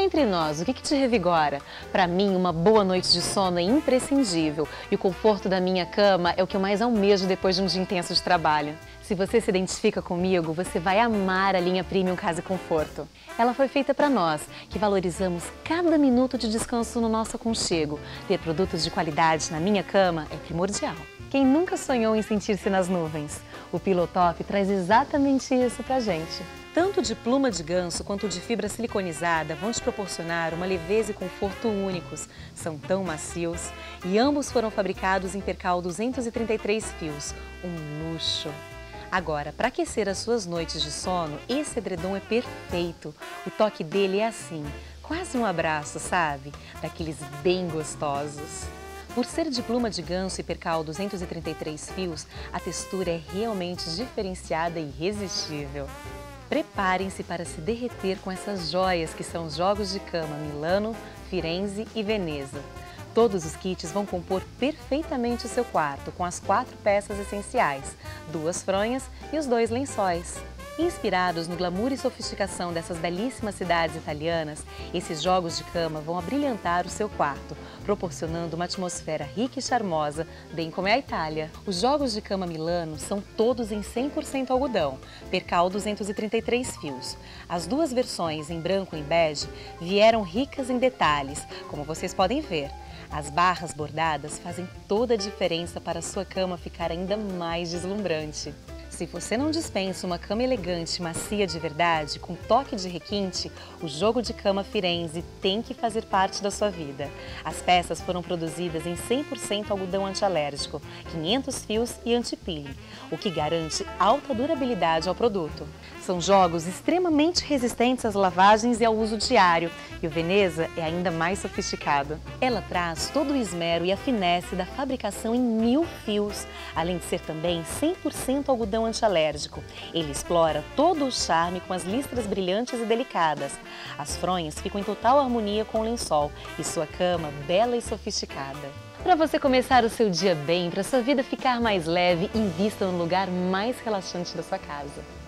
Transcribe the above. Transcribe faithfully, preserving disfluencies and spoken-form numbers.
entre nós, o que, que te revigora? Para mim, uma boa noite de sono é imprescindível e o conforto da minha cama é o que eu mais almejo depois de um dia intenso de trabalho. Se você se identifica comigo, você vai amar a linha Premium Casa e Conforto. Ela foi feita para nós, que valorizamos cada minuto de descanso no nosso aconchego. Ter produtos de qualidade na minha cama é primordial. Quem nunca sonhou em sentir-se nas nuvens? O Pillow Top traz exatamente isso pra gente. Tanto de pluma de ganso quanto de fibra siliconizada vão te proporcionar uma leveza e conforto únicos. São tão macios e ambos foram fabricados em percal duzentos e trinta e três fios. Um luxo! Agora, para aquecer as suas noites de sono, esse edredom é perfeito. O toque dele é assim, quase um abraço, sabe? Daqueles bem gostosos. Por ser de pluma de ganso e percal duzentos e trinta e três fios, a textura é realmente diferenciada e irresistível. Preparem-se para se derreter com essas joias que são os jogos de cama Milano, Firenze e Veneza. Todos os kits vão compor perfeitamente o seu quarto, com as quatro peças essenciais, duas fronhas e os dois lençóis. Inspirados no glamour e sofisticação dessas belíssimas cidades italianas, esses jogos de cama vão abrilhantar o seu quarto, proporcionando uma atmosfera rica e charmosa, bem como é a Itália. Os jogos de cama Milano são todos em cem por cento algodão, percal duzentos e trinta e três fios. As duas versões, em branco e em bege, vieram ricas em detalhes, como vocês podem ver. As barras bordadas fazem toda a diferença para a sua cama ficar ainda mais deslumbrante. Se você não dispensa uma cama elegante, macia de verdade, com toque de requinte, o jogo de cama Firenze tem que fazer parte da sua vida. As peças foram produzidas em cem por cento algodão antialérgico, quinhentos fios e anti-peeling, o que garante alta durabilidade ao produto. São jogos extremamente resistentes às lavagens e ao uso diário, e o Veneza é ainda mais sofisticado. Ela traz todo o esmero e a finesse da fabricação em mil fios, além de ser também cem por cento algodão antialérgico. Ele explora todo o charme com as listras brilhantes e delicadas. As fronhas ficam em total harmonia com o lençol e sua cama bela e sofisticada. Para você começar o seu dia bem, para sua vida ficar mais leve, invista no lugar mais relaxante da sua casa.